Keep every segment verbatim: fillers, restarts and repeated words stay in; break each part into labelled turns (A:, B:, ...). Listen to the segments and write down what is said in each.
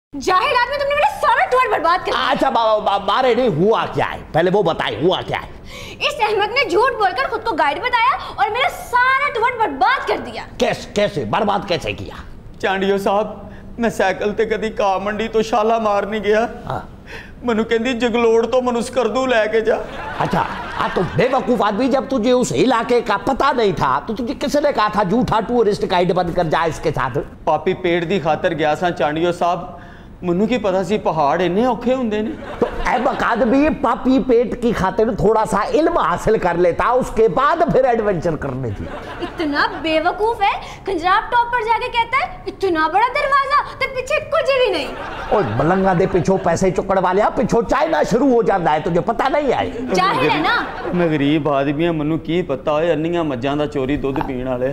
A: जाहिल आदमी, तुमने मेरा सारा टूर बर्बाद कर दिया।
B: अच्छा मारे नहीं, हुआ क्या है पहले वो बताए, हुआ क्या है?
A: इस अहमद ने झूठ बोलकर खुद को गाइड बताया और मेरा सारा टूर बर्बाद कर दिया।
B: कैसे कैसे बर्बाद कैसे किया?
C: चांडियो साहब, मैं साइकिल ते कदी घा मंडी तो छाला मार नहीं गया।
B: हाँ।
C: मनु कहती जगलोड़ तो मनु स्कर्दू लेके जा।
B: अच्छा हाँ, तो बेवकूफ आदमी, जब तुझे उस इलाके का पता नहीं था तो तुझे किसने कहा था झूठा टूरिस्ट गाइड बन कर जा इसके साथ?
C: पापी पेड़ दी खातर गया सा चांडियो साहब, मनु की पता सी पहाड़ इन्ने औखे हुंदे ने।
B: तो ऐबक आदमी पापी पेट की खातिर थोड़ा सा इल्म हासिल कर लेता, उसके बाद फिर एडवेंचर करने थी।
A: इतना बेवकूफ है, पंजाब टॉप पर जाके कहता है इतना बड़ा दरवाजा तो पीछे कुछ भी नहीं।
B: और मलंगा दे पिछो पैसे चुकड़ वाले पिछो चाइना शुरू हो जाता है, तुझे पता नहीं है?
A: जाहिल है ना।
C: मैं गरीब आदमी है, मनु की पता है अन्नियां मज्जां दा चोरी दुध पीण वाले।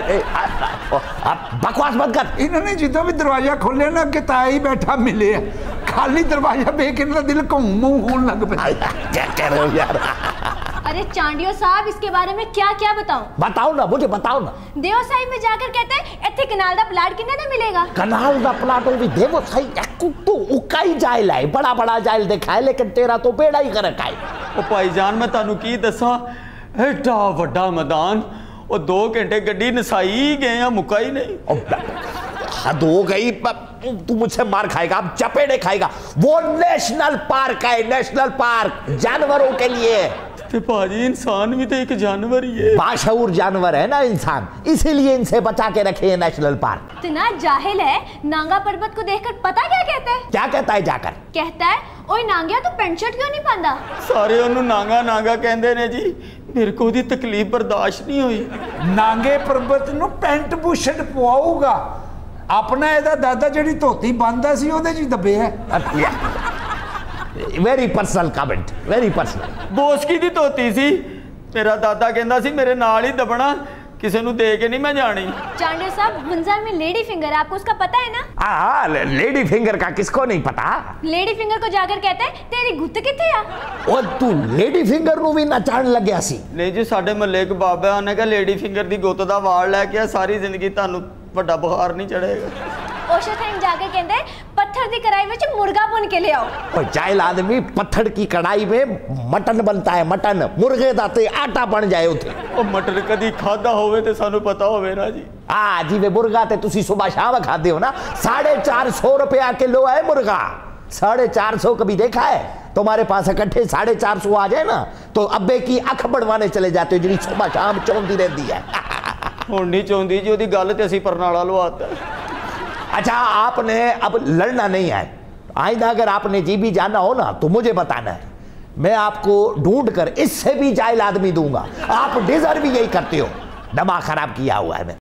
B: बकवास मत कर।
D: इन्होंने जितना भी दरवाजा खोले ना कि ताई बैठा मिले, खाली दरवाजा देख इनका दिल घूम होने लग पे।
B: क्या कह रहे हो यार?
A: अरे चांडियो साहब, इसके बारे में क्या क्या बताऊं?
B: बताओ ना, मुझे बताओ ना।
A: देव साहिब में जाकर कहते हैं इतने कनाल दा प्लाट किन्ने ने मिलेगा।
B: कनाल दा प्लाट भी देव साहिब तो उकाई जाइल है, बड़ा बड़ा जाइल देखा है, लेकिन तेरा तो बेड़ा ही कर रखा है।
C: ओ भाईजान, मैं तानू की दसा, एडा वड्डा मैदान, और दो घंटे गड्डी नसाई गए हैं, मुका ही नहीं।
B: हद हो गई, तू मुझसे मार खाएगा, अब चपेड़े खाएगा। वो नेशनल पार्क है, नेशनल पार्क जानवरों के लिए।
C: तो भाजी इंसान भी तो एक जानवर ही है।
B: बाशऊर जानवर है ना इंसान, इसीलिए इनसे बचा के रखे हैं नेशनल पार्क।
A: इतना जाहिल है, नांगा पर्वत को देखकर पता क्या कहता है?
B: क्या कहता है जाकर?
A: कहता है ओए नांगिया, तू पेंट शर्ट क्यों नहीं पांदा?
C: सारे उन्होंने नांगा नांगा कहते ने जी, मेरे को दी तकलीफ बर्दाश्त नहीं हुई।
D: नांगे पर्वत नु पेंट बुशर्ट पवाऊगा, अपना एदा दादा जड़ी धोती बांधा सी ओदे च दबे है।
B: Very personal comment, very personal.
C: Bose की दी धोती सी, मेरा दादा कहता सी मेरे नाल ही दबना, किसी ਨੂੰ दे के नहीं मैं जानी।
A: चांडियो साहब, गुंजार में लेडी फिंगर, आपको उसका पता है ना?
B: हाँ, लेडी फिंगर का किसको नहीं पता?
A: लेडी फिंगर को जाकर कहते हैं तेरी गुत्त किथे आ?
B: और तू लेडी फिंगर नु भी नचाण लग गया सी?
C: नहीं जी, साडे महल्ले एक बाबा ने कहा लेडी फिंगर दी गुत्त दा वाल लेके सारी जिंदगी तानू ਵੱਡਾ बुखार नहीं चढ़ेगा।
A: ओशो सिंह जाके कहते पत्थर दी कढ़ाई में मुर्गा भुन के ले आओ।
B: और जाहिल आदमी, पत्थर की कढ़ाई में मटन बनता है, मटन मुर्गे दा ते आटा बन जाए उथे।
C: ओ मटन कदी खादा होवे ते सानू पता होवे ना जी।
B: हाँ जी, वे मुर्गा ते तुसी सुबह शाम खाते हो ना। साढ़े चार सौ रुपया किलो है मुर्गा। साढ़े चार सौ कभी देखा है? तुम्हारे पास इकट्ठे साढ़े चार सौ आ जाए ना तो अब्बे की अख बढ़वाने चले जाते हो, जी सुबह शाम चौंधी रहती है।
C: हुण नहीं चाहती जी, ओदी गल ते असीं परनाला लवाता।
B: अच्छा, आपने अब लड़ना नहीं है। आइंदा अगर आपने जी भी जाना हो ना तो मुझे बताना है, मैं आपको ढूंढ कर इससे भी जाहिल आदमी दूंगा। आप डिजर्व भी यही करते हो। दिमाग खराब किया हुआ है।